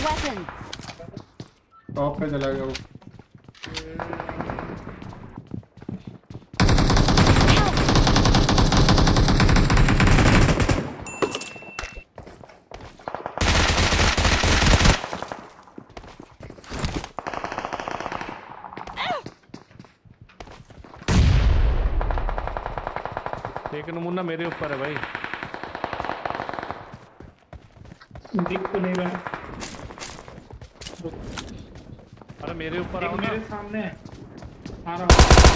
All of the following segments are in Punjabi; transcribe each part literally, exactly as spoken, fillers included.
weapon. टॉप पे चला गया वो। एक नमूना मेरे ऊपर है भाई। दिख तो नहीं रहा। अरे मेरे ऊपर आओ ना। मेरे सामने है। आ रहा हूँ।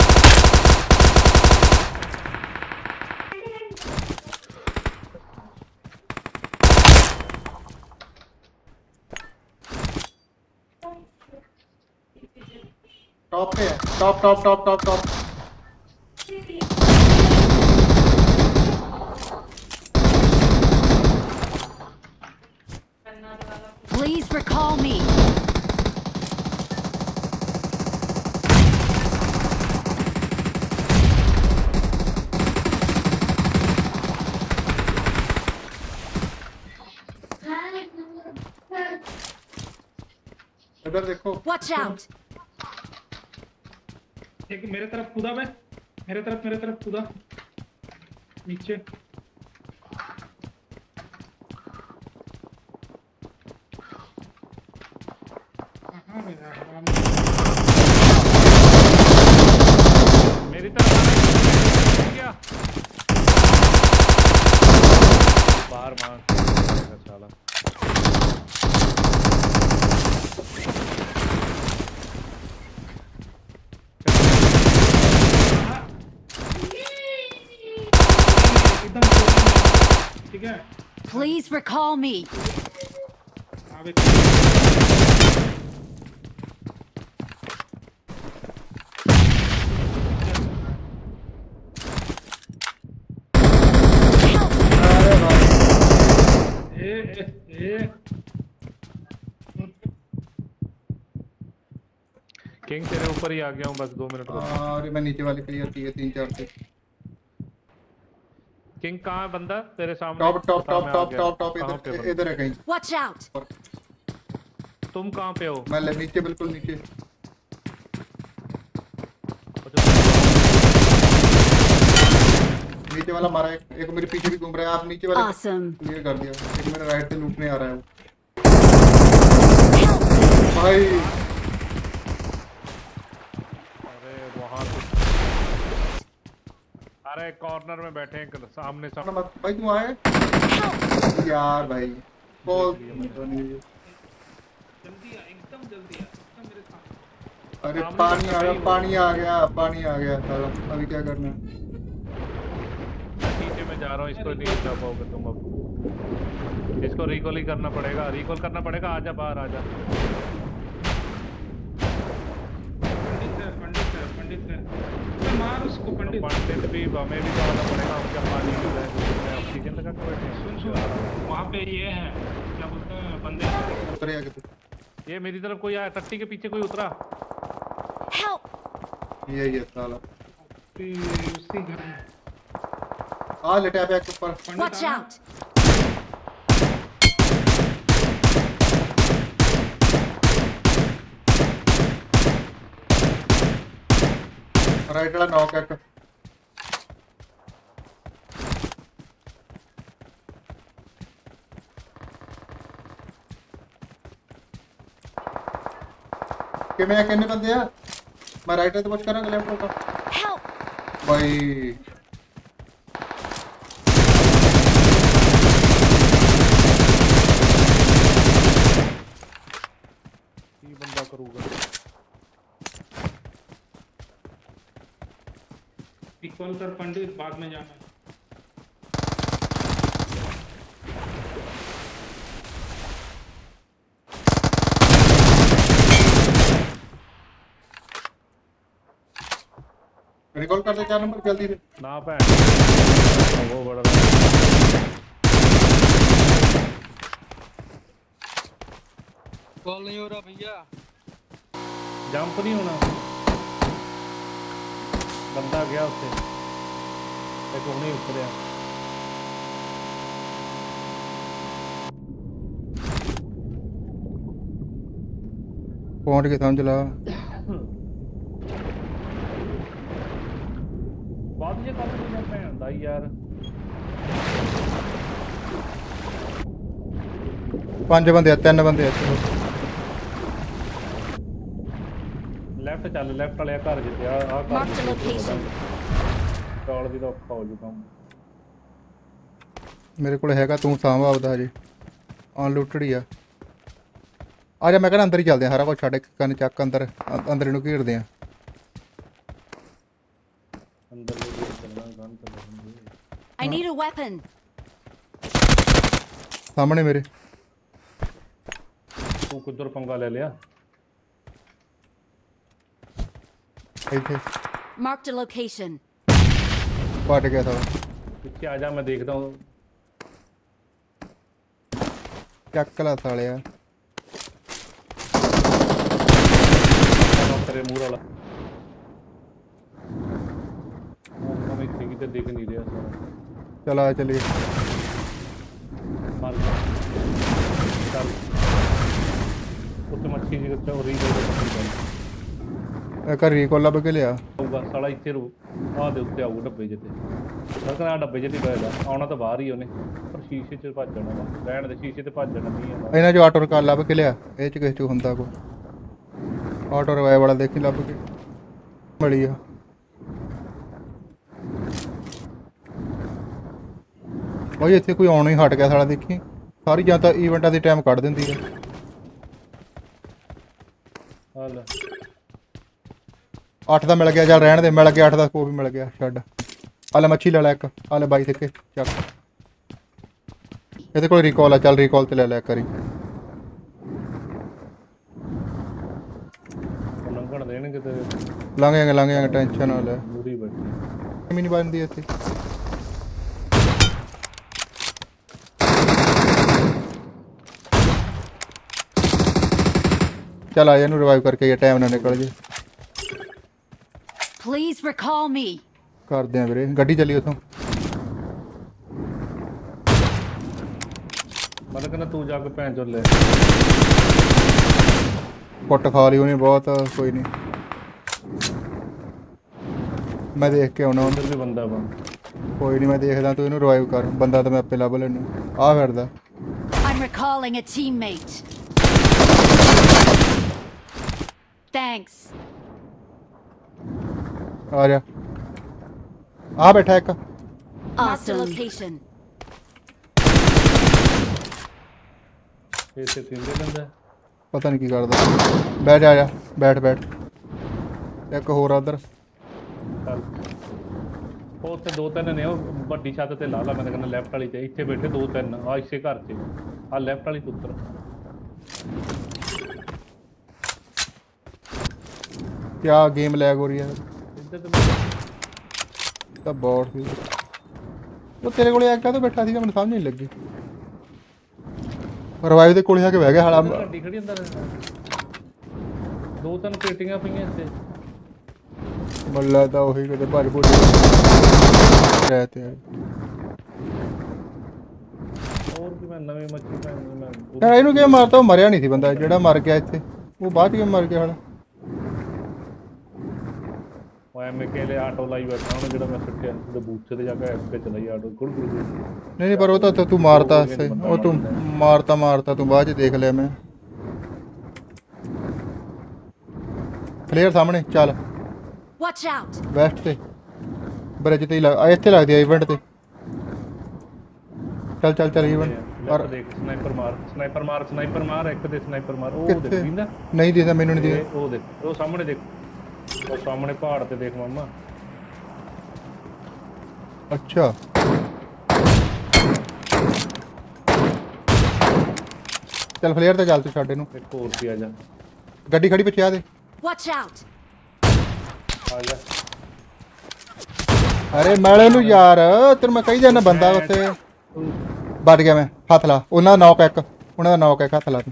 टॉप पे है। Top top top top top. Please recall me. इधर देखो। Watch out. एक मेरे तरफ कूदा मैं। मेरे तरफ मेरे तरफ कूदा। नीचे। मेरी तरफ क्या बाहर मार साला। ठीक है। Please recall me. किंग तेरे ऊपर ही आ गया हूँ बस दो मिनट रुक। अरे मैं नीचे वाले क्लियर किए तीन चार थे। किंग कहाँ है बंदा तेरे सामने? टॉप टॉप बता, टॉप मैं आ टॉप गया। टॉप टॉप कहाँ पे इधर बंदा? इधर है कहीं। Watch out. तुम कहाँ पे हो? मैं नीचे बिल्कुल नीचे। नीचे वाला मारा एक, एक मेरे पीछे भी घूम रहा है। आप नीचे वाले Awesome. क्लियर कर दिया। एक मेरे राइट से लूटने आ रहा है वो। भाई अरे वहाँ तो अरे कॉर्नर में बैठे हैं सामने सामने। मत भाई तुम आए यार भाई कॉल जल्दी आ एकदम जल्दी आ एकदम मेरे सामने। अरे पानी आ गया पानी आ गया पानी आ गया साला। अभी क्या करना है? नीचे में जा रहा हूँ इसको नहीं जा पाओगे तुम अब। इसको रिकॉल ही करना पड़ेगा रिकॉल करना पड़ेगा। आजा बाहर आजा। पंडित है पंडित है पंडित है। तो मार उसको पंडित। पंडित भी हमें भी जाना पड़ेगा। हम क्या पानी मिल रहा है ऑक्सीजन लगा के बैठे। सुन सुन वहाँ पे ये है क्या बोलते हैं बंदे। उतरे आगे तू। ये मेरी तरफ कोई आया टट्टी के पीछे कोई उतरा। Help. ये ये साला उसी घर में। आ लेटे आप एक ऊपर। Watch out. राइट वाला नॉक है। कि मैं कहने बंदे यार मैं राइट है तो कुछ करूंगा लेफ्ट होगा। Help. भाई ये बंदा करूंगा। इक्वल कर पंडित बाद में जाना। रिकॉल कर दे चार नंबर जल्दी से। ना पे वो बड़ा कॉल नहीं हो रहा भैया। जंप नहीं होना। बंदा गया उससे एक नहीं उतरिया। पहुंच के समझ ला। ਬਾਅਦ ਜੇ ਕੰਮ ਨਹੀਂ ਕਰਨਾ ਹੁੰਦਾ ਯਾਰ। ਪੰਜ ਬੰਦੇ ਆ, ਤਿੰਨ ਬੰਦੇ ਆ। ਲੈਫਟ ਚੱਲ, ਲੈਫਟ ਵਾਲਿਆ ਘਰ ਜਿੱਤੇ ਆ ਆ Mark the location. ਕਾਲ ਦੀ ਤਾਂ ਔਖਾ ਹੋ ਜੂ ਕੰਮ। ਮੇਰੇ ਕੋਲ ਹੈਗਾ, ਤੂੰ ਸਾਂਭ ਆਪਦਾ ਹਜੇ। ਅਨਲੂਟਡ ਹੀ ਆ। ਆ ਜਾ, ਮੈਂ ਕਹਿੰਦਾ ਅੰਦਰ ਹੀ ਚੱਲਦੇ ਆ, ਸਾਰਾ ਕੁਝ ਛੱਡ ਕੇ ਕੰਨ ਚੱਕ ਅੰਦਰ ਅ- ਅੰਦਰ ਇਹਨੂੰ ਘੇਰਦੇ ਆ। ਅੰਦਰ ਲੈ ਕੇ ਚੱਲਣਾ ਗਨ ਚੱਲਣਾ। I need a weapon. ਸਾਹਮਣੇ ਮੇਰੇ। ਤੂੰ ਕਿੱਧਰ ਪੰਗਾ ਲੈ ਲਿਆ? ਇੱਥੇ Marked a location. ਪਟ ਗਿਆ ਸਾਲਾ। ਪਿੱਛੇ ਆ ਜਾ, ਮੈਂ ਦੇਖਦਾ ਹਾਂ। ਚੱਕ ਲਾ ਸਾਲਿਆ। ਤੇਰੇ ਮੂੰਹ ਵਾਲਾ ਉਹ ਮੈਂ ਇੱਥੇ ਕਿਤੇ ਦਿਖ ਨਹੀਂ ਰਿਹਾ ਸਾਰਾ। ਚਲ ਆ ਚੱਲੀਏ। ਮਾਰ ਚੱਲ ਉੱਤੇ ਮੱਛੀ ਜੀ ਕਿੱਥੇ ਹੋ ਰਹੀ ਹੈ? ਇੱਕ ਰੀਕੋਲ ਲੱਭ ਕੇ ਲਿਆ। ਆਊਗਾ ਸਾਲਾ ਇੱਥੇ ਰੂ ਆਹ ਦੇ ਉੱਤੇ ਆਊ ਡੱਬੇ ਜਿੱਤੇ। ਮੈਂ ਕਹਿੰਦਾ ਡੱਬੇ ਜਿੱਤੇ ਬੈਠਾ ਆਉਣਾ ਤਾਂ ਬਾਹਰ ਹੀ ਉਹਨੇ, ਪਰ ਸ਼ੀਸ਼ੇ 'ਚ ਭੱਜ ਜਾਣਾ ਵਾ। ਰਹਿਣ ਦੇ, ਸ਼ੀਸ਼ੇ ਤੇ ਭੱਜ ਜਾਣਾ ਨਹੀਂ ਆਉਂਦਾ। ਇਹਨਾਂ ਚੋਂ ਆਟੋ ਰਿਕਾਲ ਲੱਭ ਕੇ ਲਿਆ। ਇਹ ਚ ਕਿਸੇ ਚ ਹੁੰਦਾ ਕੋਈ ਆਟੋ ਰਵਾਏ ਵਾਲਾ ਦੇਖੀ ਲੱਭ ਕੇ ਮਿਲੀ ਆ। ਬਾਈ ਇੱਥੇ ਕੋਈ ਆਉਣਾ ਹੀ ਹਟ ਗਿਆ ਸਾਲਾ। ਦੇਖੀ ਸਾਰੀ ਜਾਂ ਤਾਂ ਈਵੈਂਟਾਂ ਦੀ ਟਾਈਮ ਕੱਢ ਦਿੰਦੀ ਹੈ। ਆ ਲੈ ਅੱਠ ਦਾ ਮਿਲ ਗਿਆ, ਚੱਲ ਰਹਿਣ ਦੇ। ਮਿਲ ਗਿਆ ਅੱਠ ਦਾ, ਸਕੋਪ ਵੀ ਮਿਲ ਗਿਆ, ਛੱਡ। ਆ ਲੈ ਮੱਛੀ ਲੈ ਲੈ ਇੱਕ। ਆ ਲੈ ਬਾਈ ਸਿੱਕੇ ਚੱਕ। ਇਹਦੇ ਕੋਲ ਰੀਕਾਲ ਆ, ਚੱਲ ਰੀਕਾਲ ਤੇ ਲੈ ਲੈ ਕਰੀ। ਲੰਘਣ ਦੇਣਗੇ ਤੇ ਲੰਘ ਜਾਂਗੇ ਲੰਘ ਜਾਂਗੇ, ਟੈਨਸ਼ਨ ਨਾ ਲੈ। ਮੂਰੀ ਬੈਠੀ ਵੀ ਨਹੀਂ ਬਣਦੀ ਇੱਥੇ। ਚੱਲ ਆ ਇਹਨੂੰ ਰਿਵਾਈਵ ਕਰਕੇ ਇਹ ਟਾਈਮ ਨਾ ਨਿਕਲ ਜੇ। Please recall me. ਕਰਦੇ ਆ ਵੀਰੇ, ਗੱਡੀ ਚੱਲੀ ਉੱਥੋਂ। ਮੈਂ ਤਾਂ ਕਹਿੰਦਾ ਤੂੰ ਜਾ ਕੇ ਭੈਣ ਚੋਦ ਲੈ। ਕੁੱਟ ਖਾ ਲਈ ਉਹਨੇ ਬਹੁਤ। ਕੋਈ ਨਹੀਂ, ਮੈਂ ਦੇਖ ਕੇ ਆਉਣਾ ਉਹਨੂੰ। ਉੱਧਰ ਵੀ ਬੰਦਾ ਵਾ। ਕੋਈ ਨਹੀਂ, ਮੈਂ ਦੇਖਦਾ, ਤੂੰ ਇਹਨੂੰ ਰਿਵਾਈਵ ਕਰ। ਬੰਦਾ ਤਾਂ ਮੈਂ ਆਪੇ ਲੱਭ ਲੈਣਾ। ਆ ਫਿਰਦਾ। I'm recalling a teammate. Thanks. ਆ ਜਾ, ਆ ਬੈਠਾ ਇੱਕ। Marked a location. ਇਹ ਤੇ ਤਿੰਦੇ ਬੰਦਾ ਪਤਾ ਨਹੀਂ ਕੀ ਕਰਦਾ। ਬੈਠ ਜਾ, ਜਾ ਬੈਠ ਬੈਠ। ਇੱਕ ਹੋਰ ਆ ਉਧਰ। ਚੱਲ ਉਹ ਉੱਥੇ ਦੋ ਤਿੰਨ ਨੇ, ਉਹ ਵੱਡੀ ਛੱਤ ਤੇ ਲਾ ਲਾ। ਮੈਂ ਤਾਂ ਕਹਿੰਦਾ ਲੈਫਟ ਵਾਲੀ ਤੇ ਇੱਥੇ ਬੈਠੇ ਦੋ ਤਿੰਨ ਆ ਇਸੇ ਘਰ 'ਚ। ਆ ਲੈਫਟ ਵਾਲੀ ਪੁੱਤਰ ਕਿਆ ਗੇਮ ਲੈਗ ਹੋ ਰਹੀ ਹੈ। ਇੱਧਰ ਤੇ ਤਾਂ ਬੋਟ ਸੀ ਉਹ ਤੇਰੇ ਕੋਲੇ ਆ। ਕਾਹਤੋਂ ਬੈਠਾ ਸੀਗਾ ਮੈਨੂੰ ਸਮਝ ਨਹੀਂ ਲੱਗੀ। ਰਿਵਾਈਵ ਦੇ ਕੋਲੇ ਆ ਕੇ ਬਹਿ ਗਿਆ ਹਾਲਾ। ਗੱਡੀ ਖੜੀ ਅੰਦਰ ਦੋ ਤਿੰਨ ਪੇਟੀਆਂ ਪਈਆਂ ਇੱਥੇ। ਮੱਲਾ ਤਾਂ ਉਹੀ ਕਿਤੇ ਭੱਜ ਭੁੱਜ ਰਹਿ ਤੇ। ਹੋਰ ਕੀ ਮੈਂ ਨਵੇਂ ਮੱਛੀ ਭੈਣ ਨੂੰ ਮੈਂ ਯਾਰ ਇਹਨੂੰ ਕਿਵੇਂ ਮਾਰਤਾ? ਉਹ ਮਰਿਆ ਨਹੀਂ ਸੀ ਬੰਦਾ ਜਿਹੜਾ ਮਰ ਗਿਆ ਇੱਥੇ। ਉਹ ਬਾਅਦ ਚ ਮਰ ਗਿਆ ਹਾਲਾ। ਉਹ ਐਵੇਂ ਕਿਹਲੇ ਆਟੋ ਲਾਈ ਬੈਠਾ ਉਹਨੇ ਜਿਹੜਾ ਮੈਂ ਸੁੱਟਿਆ ਉਹਦੇ ਬੂਥੇ ਤੇ ਜਾ ਕੇ ਐਫਕੇ ਚਲਾਈ ਆਟੋ ਗੁੜ ਗੁੜ ਗੁੜ। ਨਹੀਂ ਨਹੀਂ, ਪਰ ਉਹ ਤਾਂ ਤੂੰ ਮਾਰਤਾ ਸਹੀ। ਉਹ ਤੂੰ ਮਾਰਤਾ ਮਾਰਤਾ ਤੂੰ ਬਾਅਦ ਚ ਦੇਖ ਲਿਆ ਮੈਂ। ਪਲੇਅਰ ਸਾਹਮਣੇ ਚੱਲ। Watch out. ਵੈਸਟ ਤੇ ਬ੍ਰਿਜ ਤੇ ਹੀ ਲੱਗ ਆ, ਇੱਥੇ ਲੱਗਦੀ ਆ ਇਵੈਂਟ ਤੇ। ਚੱਲ ਚੱਲ ਚੱਲ ਇਵੈਂਟ। ਔਰ ਦੇਖ ਸਨਾਈਪਰ ਮਾਰ ਸਨਾਈਪਰ ਮਾਰ ਸਨਾਈਪਰ ਮਾਰ ਇੱਕ ਤੇ ਸਨਾਈਪਰ ਮਾਰ। ਉਹ ਕਿੱਥੇ? ਦੇਖ ਦਿੰਦਾ ਨਹੀਂ ਦਿਖਦਾ ਮੈਨੂੰ, ਨਹੀਂ ਇਹ ਦਿਖਦਾ। ਉਹ ਦੇਖ ਉਹ ਸਾਹਮਣੇ ਦੇਖ, ਉਹ ਸਾਹਮਣੇ ਪਹਾੜ ਤੇ ਦੇਖ ਮਾਮਾ। ਅੱਛਾ ਚੱਲ ਫਲੇਅਰ ਤੇ ਚੱਲ ਤੂੰ ਛੱਡ ਇਹਨੂੰ। ਇੱਕ ਹੋਰ ਵੀ ਆ ਜਾ ਗੱਡੀ ਖੜੀ ਪਿੱਛੇ ਆ ਦੇ। Watch out. ਆ ਜਾ। ਅਰੇ ਮੈਲੇ ਨੂੰ ਯਾਰ, ਤੈਨੂੰ ਮੈਂ ਕਹੀ ਜਾਂਦਾ ਬੰਦਾ ਉੱਥੇ ਵੱਜ ਗਿਆ। ਮੈਂ ਹੱਥ ਲਾ ਉਹਨਾਂ ਦਾ ਨੌਕ ਇੱਕ, ਉਹਨਾਂ ਦਾ ਨੌਕ ਇੱਕ। ਹੱਥ ਲਾ ਤੂੰ।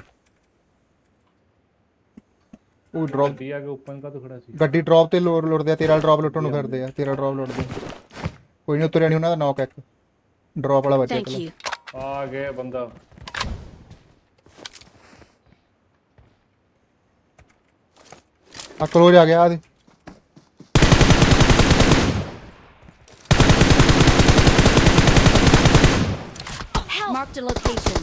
ਉਹ ਡ੍ਰੌਪ ਗੱਡੀ ਆ ਕੇ ਓਪਨ ਕਾ ਤੋਂ ਖੜਾ ਸੀ। ਗੱਡੀ ਡ੍ਰੌਪ ਤੇ ਲੋਡ ਲੁੱਟਦੇ ਆ। ਤੇਰਾ ਡ੍ਰੌਪ ਲੁੱਟਣ ਨੂੰ ਫਿਰਦੇ ਆ। ਤੇਰਾ ਡ੍ਰੌਪ ਲੁੱਟਦੇ ਕੋਈ ਨਹੀਂ। ਉਤਰਿਆ ਨਹੀਂ ਉਹਨਾਂ ਦਾ ਨੌਕ ਇੱਕ। ਡ੍ਰੌਪ ਵਾਲਾ ਬਚਿਆ। Thank you. ਆ ਗਿਆ ਬੰਦਾ। ਆ ਕਲੋਜ ਆ ਗਿਆ ਆ ਦੇ Marked a location.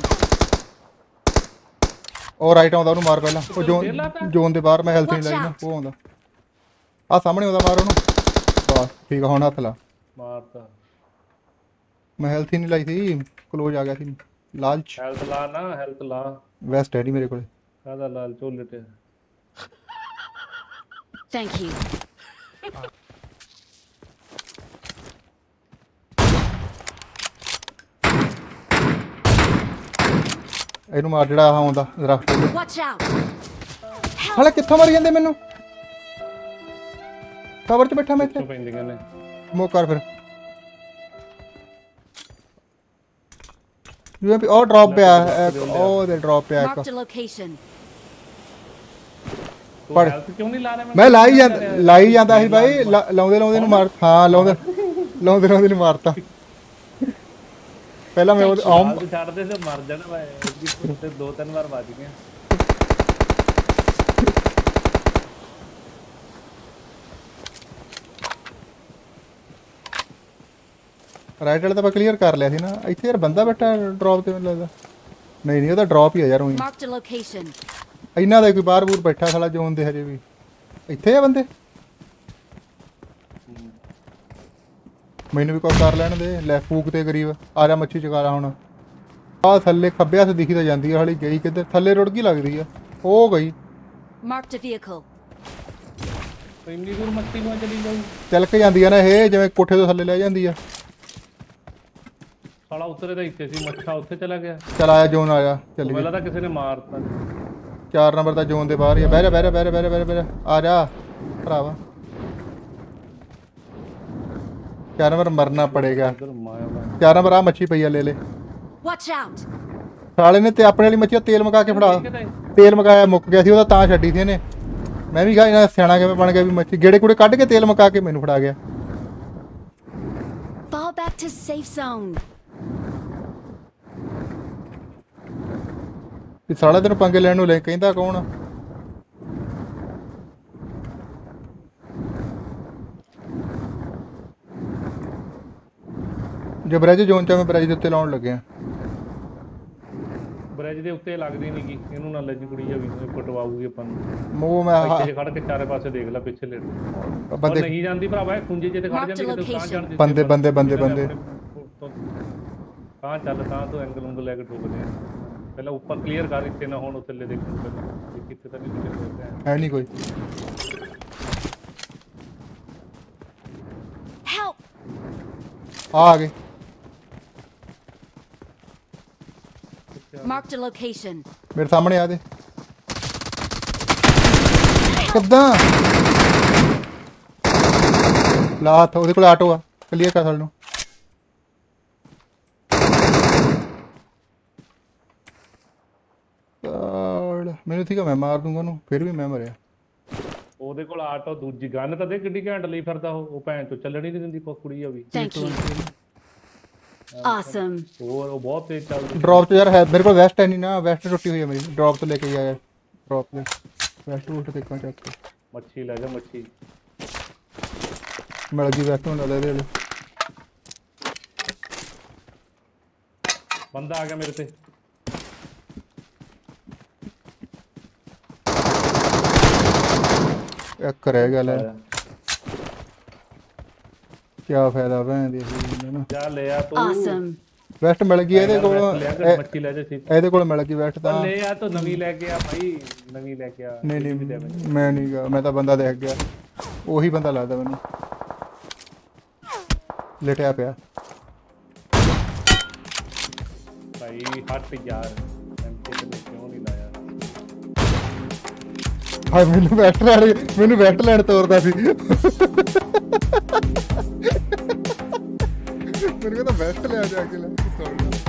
ਉਹ ਰਾਈਟ ਆਉਂਦਾ ਉਹਨੂੰ ਮਾਰ ਪਹਿਲਾਂ ਉਹ ਜ਼ੋਨ ਜ਼ੋਨ ਦੇ ਬਾਹਰ ਮੈਂ ਹੈਲਥ ਨਹੀਂ ਲਾਈ ਨਾ ਉਹ ਆਉਂਦਾ ਆ ਸਾਹਮਣੇ ਆਉਂਦਾ ਮਾਰ ਉਹਨੂੰ ਬਸ ਠੀਕ ਆ ਹੁਣ ਹੱਥ ਲਾ ਮਾਰਤਾ ਮੈਂ ਹੈਲਥ ਹੀ ਨਹੀਂ ਲਾਈ ਸੀ ਕਲੋਜ ਆ ਗਿਆ ਸੀ ਲਾਲਚ ਹੈਲਥ ਲਾ ਨਾ ਹੈਲਥ ਲਾ ਵੈਸਟ ਹੈ ਨਹੀਂ ਮੇਰੇ ਕੋਲ ਕਾਹਦਾ ਲਾਲ ਝੋਲੇ ਤੇ Thank you. ਇਹਨੂੰ ਮਾਰ ਜਿਹੜਾ ਆਹ ਆਉਂਦਾ ਦਰਖਤ Watch out. ਹਲੇ ਕਿੱਥੋਂ ਮਾਰੀ ਜਾਂਦੇ ਮੈਨੂੰ ਕਵਰ 'ਚ ਬੈਠਾ ਮੈਂ ਇੱਥੇ ਕਿਉਂ ਪੈਂਦੀਆਂ ਨੇ ਮੋਕ ਕਰ ਫਿਰ ਯੂਐਮਪੀ ਉਹ ਡ੍ਰੌਪ ਪਿਆ ਇੱਕ ਉਹ ਦੇ ਡ੍ਰੌਪ ਪਿਆ ਇੱਕ Marked a location. ਤੂੰ ਪੜ। ਹੈਲਥ ਕਿਉਂ ਨਹੀਂ ਲਾ ਰਿਹਾ ਮੈਂ ਲਾਈ ਜਾਂਦਾ ਲਾਈ ਜਾਂਦਾ ਸੀ ਬਾਈ ਲਾ- ਲਾਉਂਦੇ ਲਾਉਂਦੇ ਨੂੰ ਮਾਰ ਹਾਂ ਲਾਉਂਦੇ ਲਾਉਂਦੇ ਲਾਉਂਦੇ ਨੂੰ ਮਾਰਤਾ ਪਹਿਲਾਂ ਮੈਂ ਉਹ ਆਮ ਹਾਲ ਛੱਡਦੇ ਤੇ ਮਰ ਜਾਣਾ ਮੈਂ ਇਹਦੀ ਤੇ ਦੋ ਤਿੰਨ ਵਾਰ ਵੱਜ ਗਿਆ ਰਾਈਟ ਵਾਲਾ ਤਾਂ ਆਪਾਂ ਕਲੀਅਰ ਕਰ ਲਿਆ ਸੀ ਨਾ ਇੱਥੇ ਯਾਰ ਬੰਦਾ ਬੈਠਾ ਡ੍ਰੌਪ ਤੇ ਮੈਨੂੰ ਲੱਗਦਾ ਨਹੀਂ ਨਹੀਂ ਉਹਦਾ ਡ੍ਰੌਪ ਹੀ ਆ ਯਾਰ ਉਹੀ Marked a location. ਇਹਨਾਂ ਦਾ ਕੋਈ ਬਾਹਰ ਬੂਰ ਬੈਠਾ ਸਾਲਾ ਜ਼ੋਨ ਦੇ ਹਜੇ ਵੀ ਇੱਥੇ ਆ ਬੰਦੇ ਮੈਨੂੰ ਵੀ ਕੋਈ ਕਰ ਲੈਣ ਦੇ ਲੈ ਫੂਕ ਤੇ ਗਰੀਬ ਆ ਜਾ ਮੱਛੀ ਚਕਾ ਲਾ ਹੁਣ ਆ ਥੱਲੇ ਖੱਬੇ ਹੱਥ ਦਿਖੀ ਤਾਂ ਜਾਂਦੀ ਆ ਹਾਲੀ ਗਈ ਕਿੱਧਰ ਥੱਲੇ ਰੁੜ ਗਈ ਲੱਗਦੀ ਆ ਉਹ ਗਈ Marked a vehicle. ਇੰਨੀ ਦੂਰ ਮੱਛੀ ਨੂੰ ਚਲੀ ਜਾਊ ਤਿਲਕ ਜਾਂਦੀ ਆ ਨਾ ਇਹ ਜਿਵੇਂ ਕੋਠੇ ਤੋਂ ਥੱਲੇ ਲੈ ਜਾਂਦੀ ਆ ਸਾਲਾ ਉਤਰੇ ਤਾਂ ਇੱਥੇ ਸੀ ਮੱਛਾ ਉੱਥੇ ਚਲਾ ਗਿਆ ਚਲ ਆਇਆ ਜ਼ੋਨ ਆਇਆ ਚੱਲ ਪਹਿਲਾਂ ਗਿਆ ਤਾਂ ਕਿਸੇ ਨੇ ਮਾਰਤਾ ਚਾਰ ਨੰਬਰ ਦਾ ਜ਼ੋਨ ਦੇ ਬਾਹਰ ਹੀ ਆ ਬਹਿ ਜਾ ਬਹਿ ਜਾ ਬਹਿ ਜਾ ਬਹਿ ਜਾ, ਬਹਿ ਜਾ, ਬਹਿ ਜਾ ਆ ਜਾ ਭਰਾਵਾ ਚਾਰ ਨੰਬਰ ਮਰਨਾ ਪੜੇਗਾ ਇਧਰ ਮਾਇਆ ਦਾ ਚਾਰ ਨੰਬਰ ਆ ਮੱਛੀ ਪਈ ਆ ਲੈ ਲੈ Watch out. ਸਾਲੇ ਨੇ ਤੇ ਆਪਣੇ ਵਾਲੀ ਮੱਛੀ ਦਾ ਤੇਲ ਮਕਾ ਕੇ ਫੜਾ ਤੇਲ ਮਕਾਇਆ ਮੁੱਕ ਗਿਆ ਸੀ ਉਹਦਾ ਤਾਂ ਛੱਡੀ ਸੀ ਇਹਨੇ ਮੈਂ ਵੀ ਕਿਹਾ ਇਹਨਾਂ ਸਿਆਣਾ ਕਿਵੇਂ ਬਣ ਗਿਆ ਵੀ ਮੱਛੀ ਗੇੜੇ ਕੁੜੇ ਕੱਢ ਕੇ ਤੇਲ ਮਕਾ ਕੇ ਮੈਨੂੰ ਫੜਾ ਗਿਆ Fall back to safe zone. ਵੀ ਸਾਲਾ ਤੈਨੂੰ ਪੰਗੇ ਲੈਣ ਨੂੰ ਲੈ ਕਹਿੰਦਾ ਕੌਣ ਆ? ਜੇ ਬ੍ਰਿਜ ਜ਼ੋਨ ਚ ਮੈਂ ਬ੍ਰਿਜ ਦੇ ਉੱਤੇ ਲਾਉਣ ਲੱਗਿਆ ਬ੍ਰਿਜ ਦੇ ਉੱਤੇ ਲੱਗਦੀ ਨਹੀਂ ਗੀ ਇਹਨੂੰ ਨਾਲ ਲੱਜੀ ਕੁੜੀ ਆ ਵੀ ਪਟਵਾਊਗੀ ਆਪਾਂ ਨੂੰ ਮੂੰਹ ਮੈਂ ਆਹ- ਇੱਥੇ ਖੜ ਕੇ ਚਾਰੇ ਪਾਸੇ ਦੇਖ ਲੈ ਪਿੱਛੇ ਲੇਟ ਉਹ ਬੰਦੇ ਨਹੀਂ ਜਾਂਦੀ ਭਰਾਵਾ ਇਹ ਖੁੰਝੇ ਜੇ ਤੇ ਖੜ Marked ਜਾਂਦੀ ਕਿਤੇ ਤਾਂ ਚੜ੍ਹ ਬੰਦੇ ਬੰਦੇ ਬੰਦੇ ਬੰਦੇ ਤਾਂ ਚੱਲ ਤਾਂ ਤੂੰ ਐਂਗਲ ਉਂਗਲ ਲੈ ਕੇ ਠੋਕਦੇ ਆ ਪਹਿਲਾਂ ਉੱਪਰ ਕਲੀਅਰ ਕਰ ਇੱਥੇ ਨਾ ਹੁਣ ਥੱਲੇ ਦੇਖਣ ਪਹਿਲਾਂ ਵੀ ਕਿੱਥੇ ਤਾਂ ਨਹੀਂ ਕਿੱਥੇ ਹੈ ਨਹੀਂ ਕੋਈ Help. ਆ ਆ ਗਏ Marked a location. ਮੇਰੇ ਸਾਹਮਣੇ ਆ ਦੇ ਕਿੱਦਾਂ ਲਾਤ ਉਹਦੇ ਕੋਲ ਆਟੋ ਆ ਕਲੀਅਰ ਕਰ ਸਾਨੂੰ ਮੈਨੂੰ ਠੀਕ ਆ ਮੈਂ ਮਾਰ ਦੂੰਗਾ ਉਹਨੂੰ ਫਿਰ ਵੀ ਮੈਂ ਮਰਿਆ ਉਹਦੇ ਕੋਲ ਆਟੋ ਦੂਜੀ ਗਨ ਤਾਂ ਦੇ ਕਿੱਡੀ ਘੈਂਟ ਲਈ ਫਿਰਦਾ ਉਹ ਉਹ ਭੈਣ ਚੋ ਚੱਲਣ ਹੀ ਨਹੀਂ ਦਿੰਦੀ ਕੋਈ ਕੁੜੀ ਆ ਵੀ Thank you. Awesome. ਹੋਰ ਉਹ ਬਹੁਤ ਤੇਜ਼ ਚੱਲਦੀ ਡ੍ਰੌਪ ਤੇ ਯਾਰ ਹੈ ਮੇਰੇ ਕੋਲ ਵੈਸਟ ਹੈ ਨਹੀਂ ਨਾ ਵੈਸਟ ਟੁੱਟੀ ਹੋਈ ਹੈ ਮੇਰੀ ਡ੍ਰੌਪ ਤੋਂ ਲੈ ਕੇ ਆਇਆ ਡ੍ਰੌਪ ਤੇ ਵੈਸਟ ਉੱਠ ਕੇ ਕਾ ਚੱਕ ਕੇ ਮੱਛੀ ਲੈ ਜਾ ਮੱਛੀ ਮਿਲ ਗਈ ਵੈਸਟ ਹੁਣ ਲੈ ਦੇ ਬੰਦਾ ਆ ਗਿਆ ਮੇਰੇ ਤੇ ਇੱਕ ਰਹਿ ਗਿਆ ਲੈ ਕੀ ਫਾਇਦਾ ਭੈਣ ਦੀ ਨਾ ਜਾ ਲੈ ਆ ਤੂੰ Awesome. ਵੈਸਟ ਮਿਲ ਗਈ ਇਹਦੇ ਕੋਲ ਲਿਆ ਕਰ ਮੱਛੀ ਲੈ ਜਾ ਸੀ ਇਹਦੇ ਕੋਲ ਮਿਲ ਗਈ ਵੈਸਟ ਤਾਂ ਲੈ ਆ ਤੂੰ ਨਵੀਂ ਲੈ ਕੇ ਆ ਭਾਈ ਨਵੀਂ ਲੈ ਕੇ ਆ ਨਹੀਂ ਨਹੀਂ ਮੈਂ ਨਹੀਂ ਗਾ ਮੈਂ ਤਾਂ ਬੰਦਾ ਦੇਖ ਗਿਆ ਉਹੀ ਬੰਦਾ ਲੱਗਦਾ ਮੈਨੂੰ ਲਟਿਆ ਪਿਆ ਭਾਈ ਹੱਟ ਯਾਰ ਐਮਪੀ ਤੇ ਕਿਉਂ ਨਹੀਂ ਲਾਇਆ ਹਾਏ ਮੈਨੂੰ ਵੈਸਟ ਲੈਣ ਮੈਨੂੰ ਵੈਸਟ ਲੈਣ ਤੋਰਦਾ ਸੀ ਮੈਨੂੰ ਕਹਿੰਦਾ ਵੈਸਟ ਲਿਆ ਜਾ ਕੇ ਲੈ